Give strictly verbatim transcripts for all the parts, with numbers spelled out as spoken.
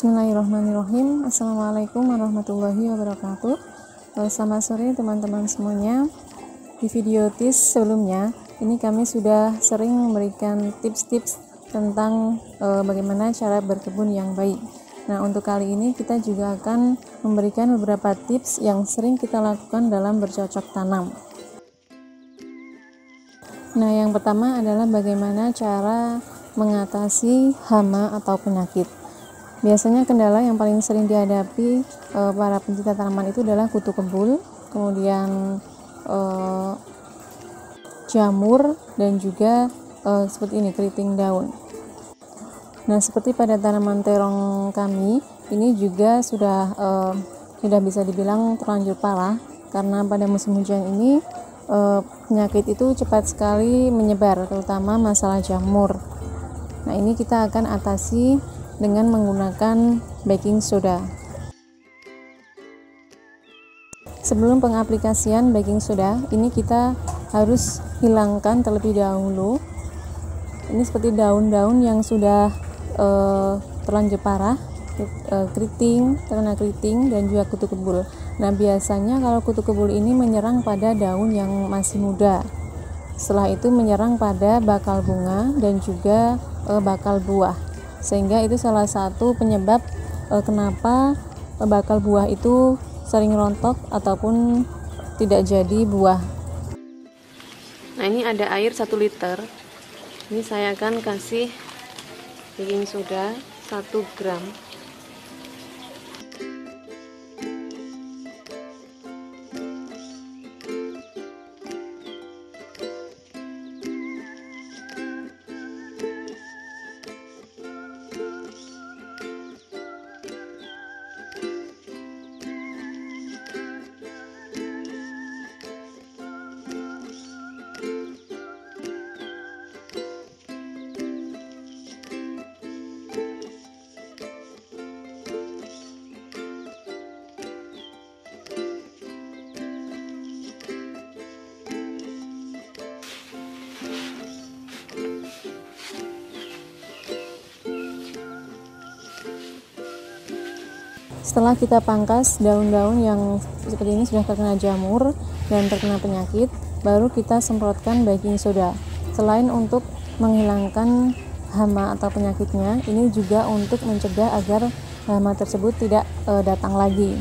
Bismillahirrahmanirrahim. Assalamualaikum warahmatullahi wabarakatuh. Selamat sore teman-teman semuanya. Di video tips sebelumnya, ini kami sudah sering memberikan tips-tips tentang e, bagaimana cara berkebun yang baik. Nah, untuk kali ini kita juga akan memberikan beberapa tips yang sering kita lakukan dalam bercocok tanam. Nah, yang pertama adalah bagaimana cara mengatasi hama atau penyakit. Biasanya kendala yang paling sering dihadapi e, para pencinta tanaman itu adalah kutu kebul, kemudian e, jamur, dan juga e, seperti ini, keriting daun. Nah, seperti pada tanaman terong kami, ini juga sudah e, sudah bisa dibilang terlanjur parah, karena pada musim hujan ini e, penyakit itu cepat sekali menyebar, terutama masalah jamur. Nah, ini kita akan atasi dengan menggunakan baking soda. Sebelum pengaplikasian baking soda, ini kita harus hilangkan terlebih dahulu. Ini seperti daun-daun yang sudah e, terlanjur parah, e, keriting, terkena keriting, dan juga kutu kebul. Nah, biasanya kalau kutu kebul ini menyerang pada daun yang masih muda. Setelah itu menyerang pada bakal bunga dan juga e, bakal buah. Sehingga itu salah satu penyebab e, kenapa e, bakal buah itu sering rontok ataupun tidak jadi buah. Nah, ini ada air satu liter. Ini saya akan kasih baking soda satu gram. Setelah kita pangkas daun-daun yang seperti ini sudah terkena jamur dan terkena penyakit, baru kita semprotkan baking soda. Selain untuk menghilangkan hama atau penyakitnya, ini juga untuk mencegah agar hama tersebut tidak e, datang lagi.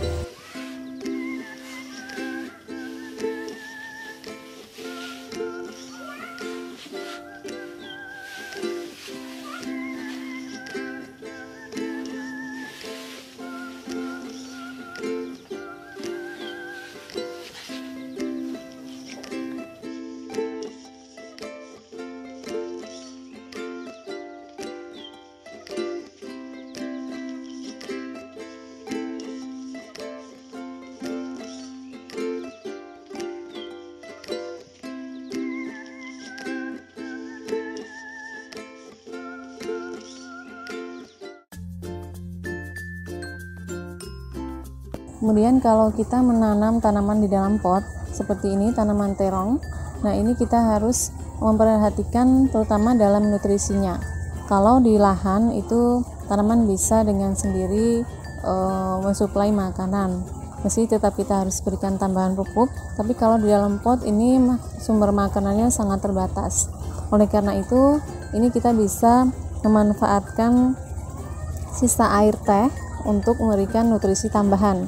Kemudian kalau kita menanam tanaman di dalam pot seperti ini, tanaman terong, nah ini kita harus memperhatikan terutama dalam nutrisinya. Kalau di lahan itu tanaman bisa dengan sendiri e, mensuplai makanan, meski tetap kita harus berikan tambahan pupuk, tapi kalau di dalam pot ini sumber makanannya sangat terbatas. Oleh karena itu, ini kita bisa memanfaatkan sisa air teh untuk memberikan nutrisi tambahan.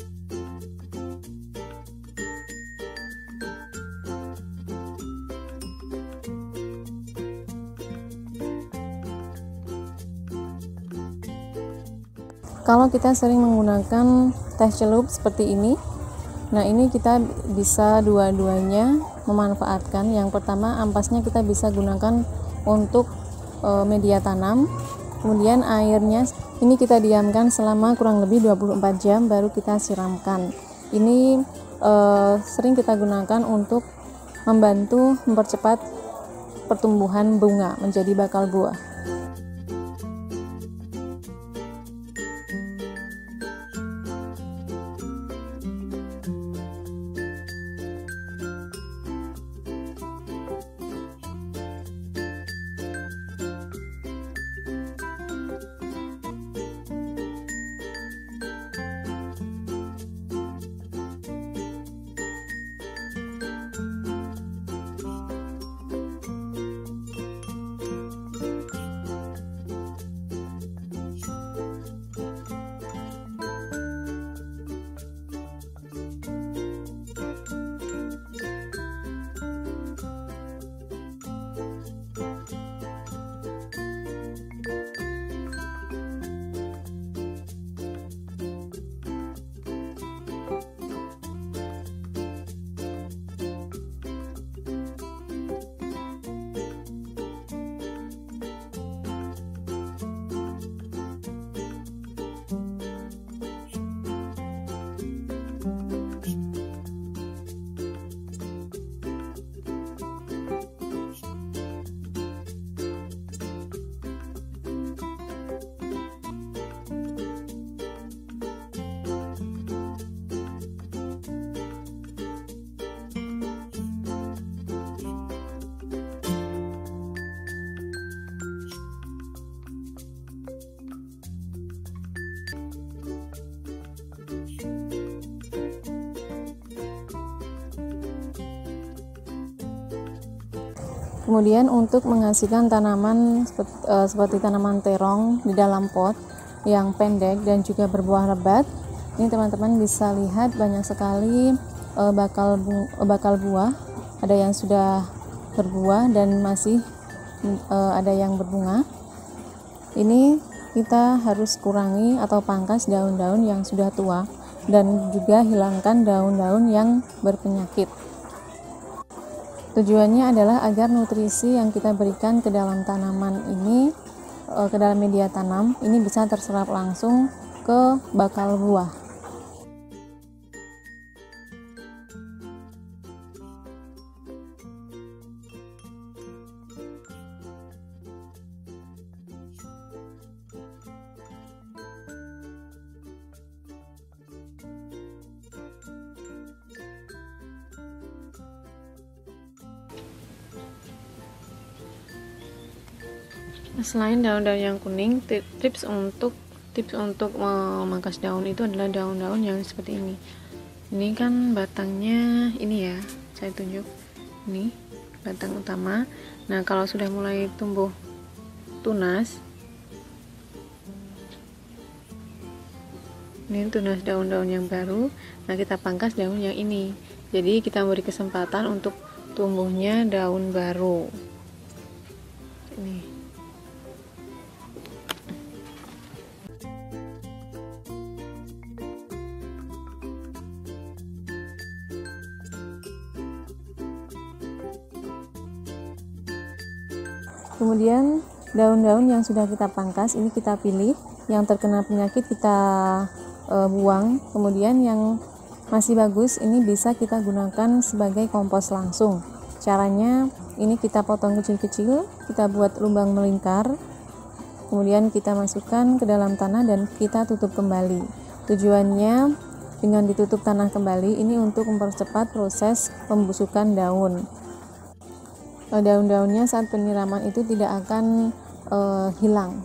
Kalau kita sering menggunakan teh celup seperti ini, nah ini kita bisa dua-duanya memanfaatkan. Yang pertama, ampasnya kita bisa gunakan untuk e, media tanam. Kemudian airnya ini kita diamkan selama kurang lebih dua puluh empat jam baru kita siramkan. Ini e, sering kita gunakan untuk membantu mempercepat pertumbuhan bunga menjadi bakal buah. Kemudian untuk menghasilkan tanaman seperti, uh, seperti tanaman terong di dalam pot yang pendek dan juga berbuah lebat, ini teman-teman bisa lihat banyak sekali uh, bakal bu bakal buah. Ada yang sudah berbuah dan masih uh, ada yang berbunga. Ini kita harus kurangi atau pangkas daun-daun yang sudah tua dan juga hilangkan daun-daun yang berpenyakit. Tujuannya adalah agar nutrisi yang kita berikan ke dalam tanaman ini, ke dalam media tanam, ini bisa terserap langsung ke bakal buah. Selain daun-daun yang kuning, tips untuk tips untuk memangkas daun itu adalah daun-daun yang seperti ini. Ini kan batangnya ini ya, saya tunjuk. Ini batang utama. Nah, kalau sudah mulai tumbuh tunas, ini tunas daun-daun yang baru. Nah, kita pangkas daun yang ini. Jadi kita beri kesempatan untuk tumbuhnya daun baru. Ini. Kemudian daun-daun yang sudah kita pangkas ini kita pilih, yang terkena penyakit kita e, buang. Kemudian yang masih bagus ini bisa kita gunakan sebagai kompos langsung. Caranya ini kita potong kecil-kecil, kita buat lubang melingkar, kemudian kita masukkan ke dalam tanah dan kita tutup kembali. Tujuannya dengan ditutup tanah kembali ini untuk mempercepat proses pembusukan daun. Daun-daunnya saat penyiraman itu tidak akan uh, hilang.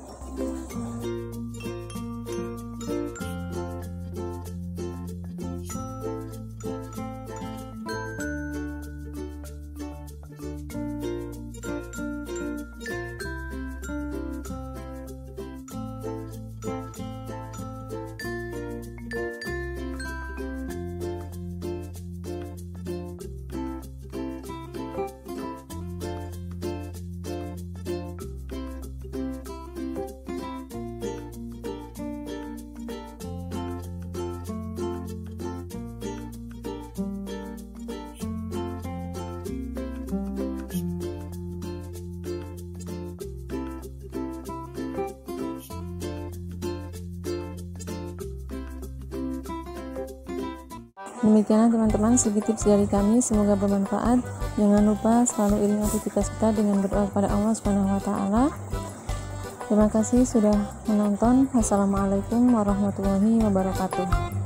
Demikianlah teman-teman sedikit tips dari kami, semoga bermanfaat. Jangan lupa selalu iringi aktivitas kita dengan berdoa kepada Allah Subhanahu wa taala. Terima kasih sudah menonton. Wassalamualaikum warahmatullahi wabarakatuh.